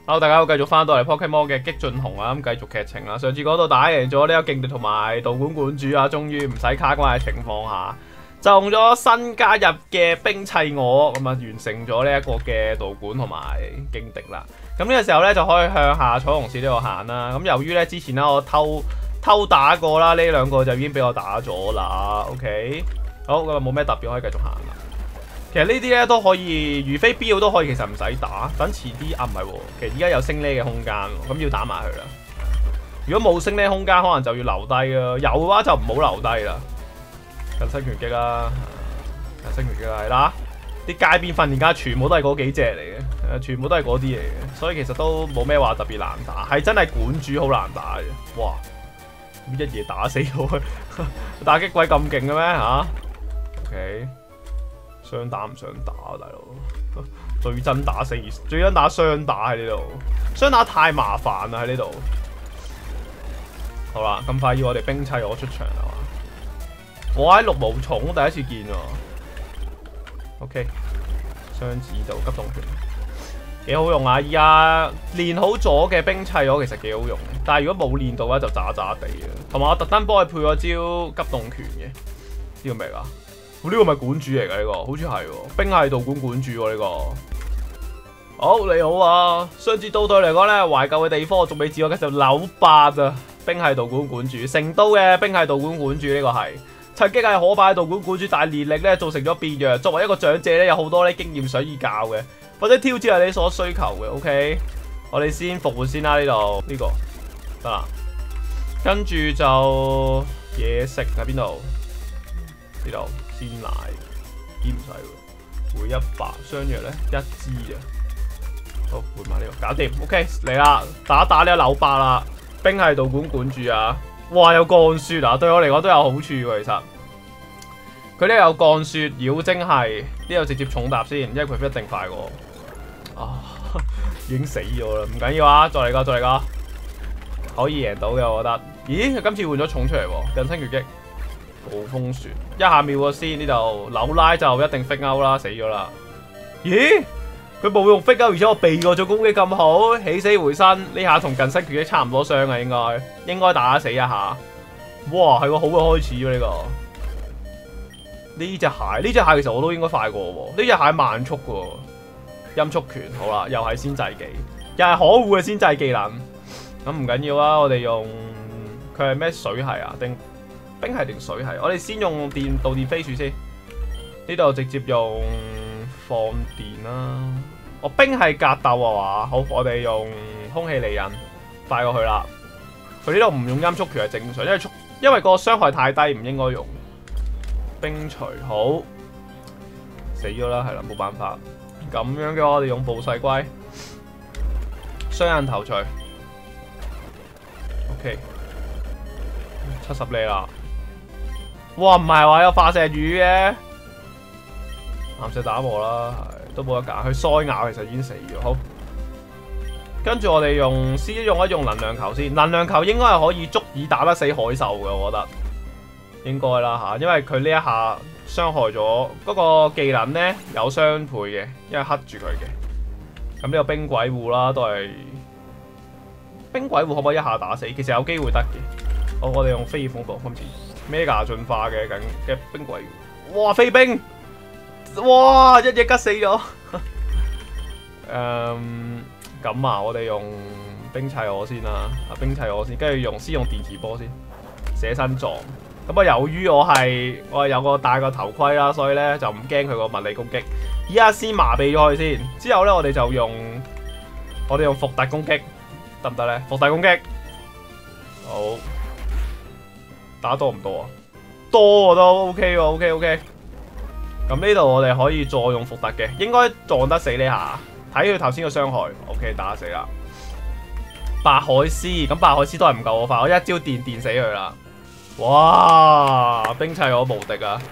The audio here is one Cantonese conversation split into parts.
好，大家好，繼續翻到嚟 Pokemon 嘅激進紅啊，咁繼續劇情啦。上次嗰度打贏咗呢個勁敵同埋道館館主啊，終於唔使卡關嘅情況下，就用咗新加入嘅冰砌我，咁啊完成咗呢一個嘅道館同埋勁敵啦。咁呢個時候咧就可以向下彩虹市呢度行啦。咁由於咧之前咧我偷打過啦，呢兩個就已經俾我打咗啦。OK， 好，咁啊冇咩特別可以繼續行啦。其實呢啲咧都可以，如非必要都可以，其實唔使打，等遲啲啊唔係喎，其實而家有升呢嘅空間，咁要打埋佢啦。如果冇升呢空間，可能就要留低啦。有嘅話就唔好留低啦。近身拳擊啦，近身拳擊啦，係啦。啲街邊訓練家全部都係嗰幾隻嚟嘅，全部都係嗰啲嚟嘅，所以其實都冇咩話特別難打，係真係館主好難打嘅。哇！一嘢打死咗佢，打擊鬼咁勁嘅咩嚇 ？OK。雙打唔想打啊，大佬！最憎打雙打喺呢度，雙打太麻煩啦喺呢度。好啦，咁快要我哋冰砌我出場啦嘛！我喺綠毛蟲第一次見喎。OK， 雙子就急凍拳幾好用啊！而家練好咗嘅冰砌我其實幾好用，但係如果冇練到嘅話就渣渣地嘅。同埋我特登幫佢配咗招急凍拳嘅，呢個咩㗎？呢個咪館主嚟㗎，呢個好似係喎，冰系道館館主喎呢個。好，你好啊，雙子刀對嚟講咧，懷舊嘅地方仲未自我嘅就扭八啊，冰系道館館主，成都嘅冰系道館館主呢個係，曾經係可怕嘅道館館主，但係年齡咧造成咗變弱。作為一個長者咧，有好多咧經驗想要教嘅，或者挑戰係你所需求嘅。OK， 我哋先復活先啦，呢度呢個得啦，跟住就嘢食喺邊度？呢度。鮮奶啲唔使喎，回100雙藥咧1支啊，好換埋呢個，搞掂 ，OK 嚟啦，打呢個扭8啦，冰系道館館主啊，哇有降雪啊，對我嚟講都有好處喎，其實佢呢有降雪妖精係呢度直接重踏先，因為佢一定快過，啊已經死咗啦，唔緊要啊，再嚟個，可以贏到嘅我覺得，咦佢今次換咗重出嚟喎，近身拳擊。暴風雪一下秒咗先，呢度扭拉就一定 fake out 啦，死咗啦！咦？佢冇用 fake out，而且我避過咗攻擊咁好，起死回生呢下同近身拳擊差唔多傷啊，應該打死一下。哇，係個好嘅開始喎呢個。呢隻蟹其實我都應該快過喎，呢隻蟹慢速嘅喎，音速拳好啦，又係先制技，又係可惡嘅先制技能。咁唔緊要啊，我哋用佢係咩水系啊？定？冰系定水系？我哋先用導電飛鼠先，呢度直接用放電啦。我冰系格鬥啊嘛，好，我哋用空氣離刃快過去啦。佢呢度唔用音速拳係正常，因為個傷害太低，唔應該用。冰錘好，死咗啦，係啦，冇辦法。咁樣嘅話，我哋用暴噬龜，雙刃頭錘 ，OK， 70厘啦。哇，唔係話有化石魚嘅，岩石打磨啦，都冇得揀。佢腮咬其實已經死咗。好，跟住我哋先用一用能量球先。能量球應該係可以足以打得死海獸嘅，我覺得應該啦嚇，因為佢呢一下傷害咗嗰個技能咧有雙倍嘅，因為黑住佢嘅。咁呢個冰鬼戶啦，都係冰鬼戶可唔可以一下打死？其實有機會得嘅。好，我哋用飛翼風暴今次。Mega 進化嘅冰鬼，哇飛兵，哇一嘢吉死咗。咁啊，我哋用冰砌我先啦，冰砌我先，跟住先用電磁波先，寫身撞。咁啊，由於我係有個戴個頭盔啦，所以咧就唔驚佢個物理攻擊。依家先麻痹咗佢先，之後咧我哋就用伏特攻擊，得唔得咧？伏特攻擊，好。打多唔多啊？多都 OK 喎 ，OK。咁呢度我哋可以再用伏特嘅，應該撞得死呢下。睇佢頭先個傷害 ，OK 打死啦。白海獅，咁白海獅都係唔夠我快，我一招電死佢啦。哇！冰砌我無敵啊！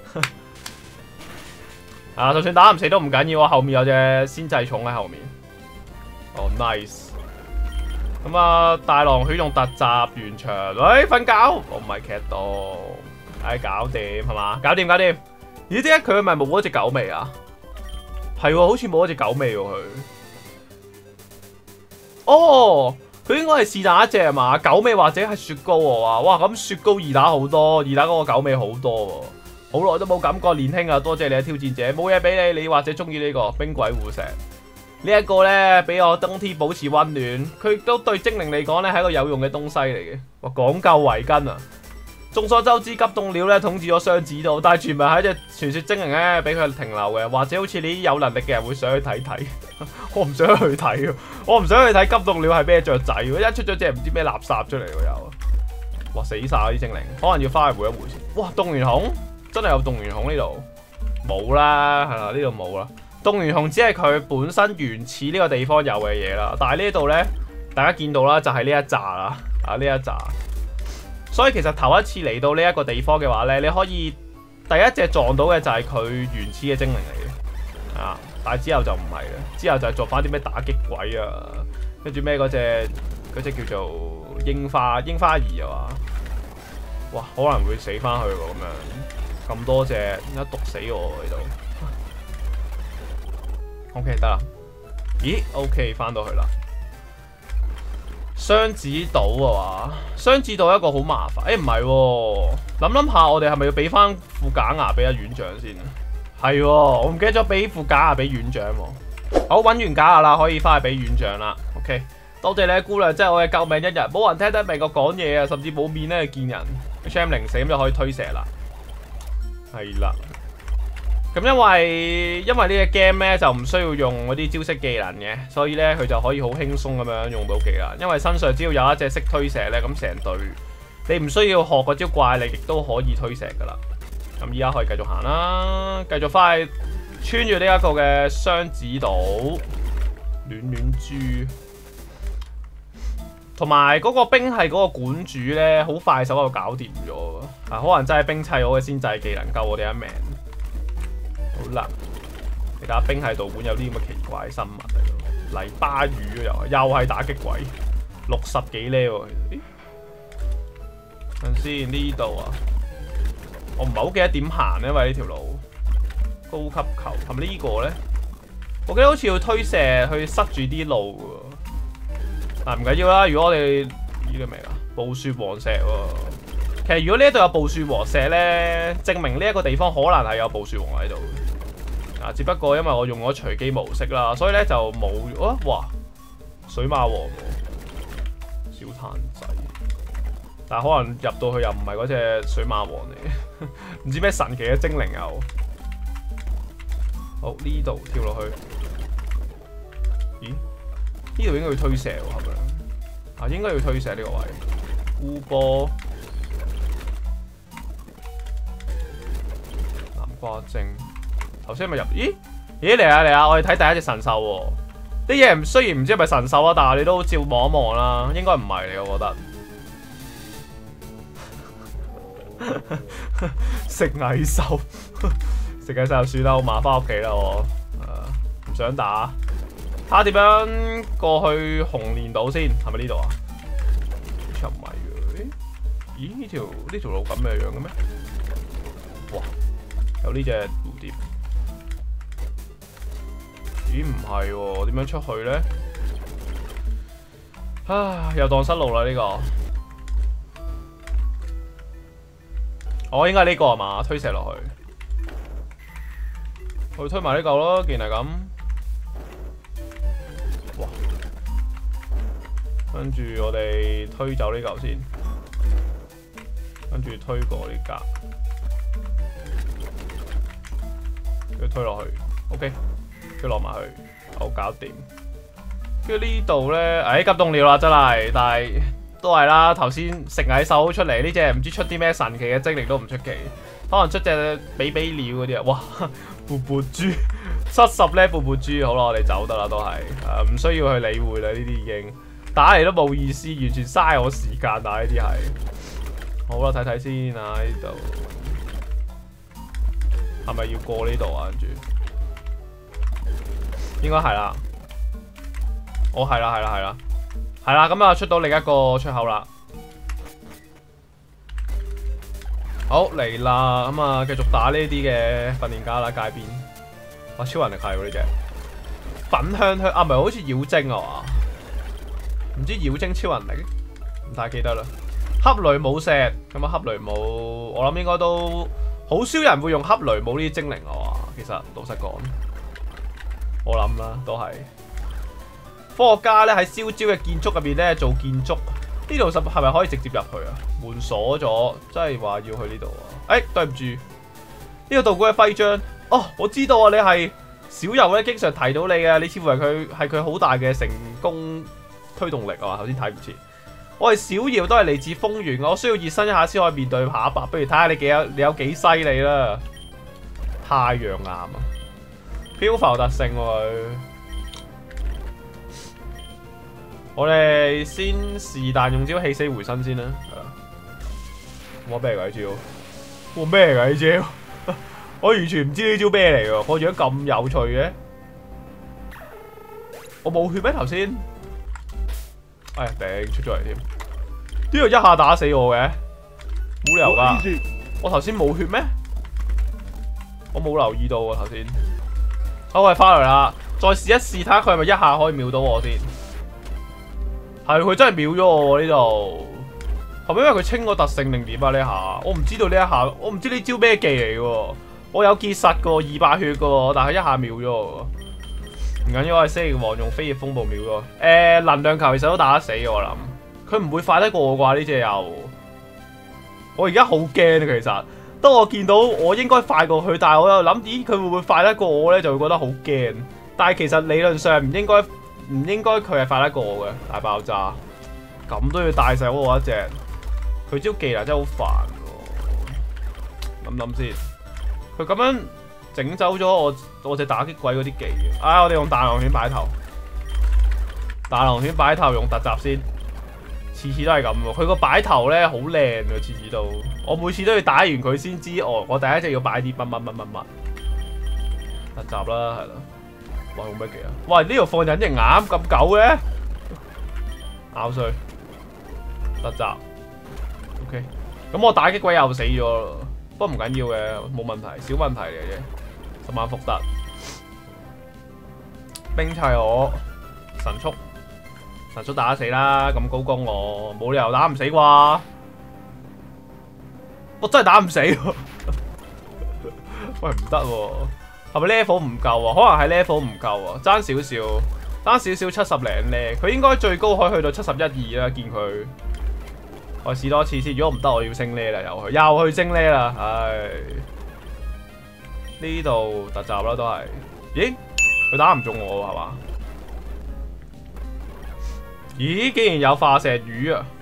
啊，就算打唔死都唔緊要啊，後面有隻先制蟲喺後面。哦 ，nice。咁啊，大狼犬用突襲完場，喂，瞓覺，我唔係劇到，搞掂係嘛？搞掂。咦，點解佢咪冇嗰隻狗味啊？係喎，好似冇嗰隻狗味喎佢。 哦，佢應該係是但一隻係嘛？狗尾或者係雪糕喎，哇！咁雪糕易打好多，易打嗰個狗尾好多喎。好耐都冇感覺年輕啊！多謝你嘅挑戰者，冇嘢俾你，你或者中意呢個冰鬼護石呢一個咧，俾我冬天保持溫暖。佢都對精靈嚟講咧係一個有用嘅東西嚟嘅。哇，講究圍巾啊！眾所周知，急凍鳥咧統治咗雙子島，但係傳聞係一隻傳說精靈咧俾佢停留嘅，或者好似你啲有能力嘅人會想去睇睇。我唔想去睇，我唔想去睇急凍鳥係咩雀仔。一出咗隻唔知咩垃圾出嚟喎又。哇，死晒啲精靈，可能要翻去回一回先。哇，凍原熊！真係有凍原熊呢度冇啦，係啦，呢度冇啦。凍原熊只係佢本身原始呢個地方有嘅嘢啦，但係呢度呢，大家見到啦，就係呢一紮啦，啊呢一紮。所以其實頭一次嚟到呢一個地方嘅話呢，你可以第一隻撞到嘅就係佢原始嘅精靈嚟嘅，啊！但係之後就唔係啦，之後就係做翻啲咩打擊鬼啊，跟住咩嗰隻叫做櫻花兒啊嘛，哇！可能會死翻去喎咁樣。咁多隻，一毒死我喺度。OK 得啦。咦 ？OK 翻到去啦。雙子島啊嘛，雙子島一個好麻煩。唔係喎，諗下我哋係咪要俾翻副假牙俾阿院長先？係喎，我唔記得咗俾副假牙俾院長喎。好，揾完假牙啦，可以翻去俾院長啦。OK， 多謝你姑娘，真係我嘅救命一日。冇人聽得明我講嘢啊，甚至冇面咧見人。Sham 零死咁就可以推射啦。係啦，咁因為呢個 game 咧就唔需要用嗰啲招式技能嘅，所以咧佢就可以好輕鬆咁樣用到技能。因為身上只要有一隻識推射咧，咁成隊你唔需要學嗰招怪力，亦都可以推射噶啦。咁依家可以繼續行啦，繼續翻去穿住呢一個嘅雙子島，暖暖豬，同埋嗰個冰系嗰個館主咧，好快手就搞掂咗。可能真係冰砌我嘅先制技能救我哋一命。好啦，你睇下冰系道館有啲咁嘅奇怪生物嚟咯，泥巴魚又係打擊鬼，60幾 level 喎。等先呢度啊，我唔係好記得點行，因為呢條路高級球係咪呢個咧？我記得好似要推射去塞住啲路喎。但唔緊要啦，如果我哋呢個未啊，暴雪王石喎。其實如果呢一度有暴雪王石咧，證明呢一個地方可能係有暴雪王喺度。只不過因為我用咗隨機模式啦，所以咧就冇哇水馬王喎，小炭仔。但係可能入到去又唔係嗰隻水馬王嚟嘅，唔知咩神奇嘅精靈又。好，呢度跳落去。咦？呢度應該要推射喎，係咪？應該要推射呢個位。烏波。哇！正頭先咪入？咦嚟啊！我哋睇第一隻神獸喎。啲嘢雖然唔知係咪神獸啊，但係你都照望一望啦。應該唔係嚟，我覺得。食蟻獸，食蟻獸就算啦，我馬翻屋企啦我。唔想打。睇下點樣過去紅蓮島先，係咪呢度啊？好似唔係嘅。咦？呢條路咁嘅樣嘅咩？哇！有呢隻蝴蝶，咦唔係喎？點樣出去咧？又蕩失路啦呢個。我應該係呢個係嘛？推射落去，我推埋呢嚿咯，既然係咁。哇！跟住我哋推走呢嚿先，跟住推過呢格。佢推落去 ，OK， 佢落埋去，好搞掂。跟住呢度咧，急凍鳥啦，真係，但係都係啦。頭先食蟻獸出嚟，呢隻唔知出啲咩神奇嘅精靈都唔出奇，可能出隻比比鳥嗰啲啊！哇，勃勃豬70咧，勃勃豬，好啦，我哋走得啦，都係，唔需要去理會啦，呢啲已經打嚟都冇意思，完全嘥我時間啊！呢啲係，好啦，睇睇先啊，呢度。係咪要過呢度啊？跟住應該係啦。哦，係啦。咁啊，出到另一個出口啦。好嚟啦，咁啊，繼續打呢啲嘅訓練家啦，街邊。哇，超人力係喎呢隻。粉香香啊，唔係好似妖精啊嘛？ 唔知妖精超能力，唔太記得啦。黑雷姆石咁啊，黑雷姆我諗應該都好少人會用黑雷姆呢啲精靈啊。其實老實講，我諗啦都係科學家咧喺燒焦嘅建築入邊咧做建築。呢度係咪可以直接入去啊？門鎖咗，真係話要去呢度啊！對唔住，呢個道具嘅徽章。哦，我知道啊，你係小游咧，經常提到你嘅，你似乎係佢好大嘅成功推動力啊！頭先睇唔切。我係小姚，都係嚟自豐原，我需要熱身一下先可以面對下一把。不如睇下你有幾犀利啦！太陽岩啊，漂浮特性喎。我哋先是但用招起死回生先啦，係啦。哇咩嚟㗎呢招？哇咩嚟㗎呢招？我完全唔知呢招咩嚟㗎，個樣咁有趣嘅。我冇血咩頭先？哎呀頂出咗嚟添！呢度一下打死我嘅，冇理由㗎。我頭先冇血咩？我冇留意到喎頭先。好，我哋翻嚟啦，再試一試睇下佢係咪一下可以秒到我先。係佢真係秒咗我呢度，係咪因為佢清個特性定點啊？呢下我唔知道呢一下，我唔知呢招咩技嚟嘅。我有結實嘅200血嘅，但係一下秒咗我。唔緊要，我係蜥蜴王用飛翼風暴秒咗。能量球其實都打得死我諗，佢唔會快得過我啩呢隻又。我而家好驚啊！其實，當我見到我應該快過去，但係我又諗，咦佢會唔會快得過我咧？就會覺得好驚。但係其實理論上唔應該佢係快得過我嘅大爆炸，咁都要帶晒我一隻。佢招技能真係好煩喎。諗先，佢咁樣整走咗我隻打擊鬼嗰啲技。我哋用大狼犬擺頭，大狼犬擺頭用突襲先，次次都係咁喎。佢個擺頭咧好靚啊，次次都。我每次都要打完佢先知，我第一隻要擺啲乜。突襲啦，係啦。哇，用咩技啊？喂，呢度放隱形眼咁久嘅，咬碎，突襲 ，OK。咁我打擊鬼又死咗咯，不過唔緊要嘅，冇問題，小問題嚟嘅啫。10萬福特，冰砌我神速打得死啦！咁高攻我冇理由打唔死啩？我真係打唔死喎！喂，唔得喎！係咪 level 唔夠啊？可能係 level 唔夠啊，爭少少70零咧。佢應該最高可以去到71、2啦。見佢，我試多一次先。如果唔得，我要升呢啦，又去升呢啦。唉，呢度突襲啦都係。咦？佢打唔中我係嘛？咦？竟然有化石魚啊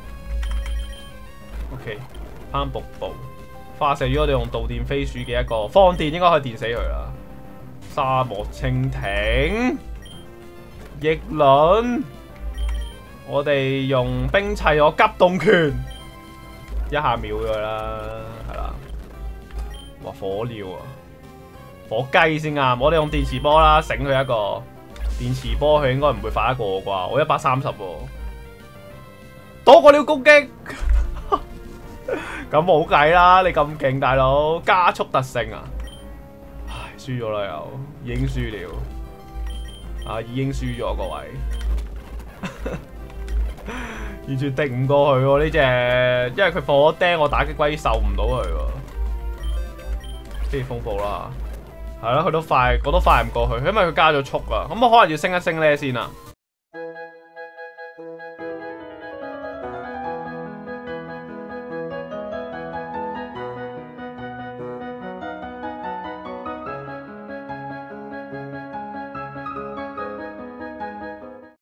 ！OK， 攀瀑布。化石魚我哋用導電飛鼠嘅一個放電應該可以電死佢啦。沙漠蜻蜓、翼輪，我哋用冰砌我急凍拳，一下秒佢啦，係啦。哇，火鳥啊，火雞先啱。我哋用電磁波啦，醒佢一個電磁波，佢應該唔會快得過我啩。我130喎，躲過了攻擊。咁冇計啦！你咁勁，大佬加速特性啊！唉，輸咗啦又，已經輸了，已經輸咗各位，完全敵唔過去喎呢隻，因為佢放咗釘，我打擊龜受唔到佢喎。飛風暴啦，係啦，佢都快，我都快唔過去，因為佢加咗速啊！咁我可能要升一升呢先啊。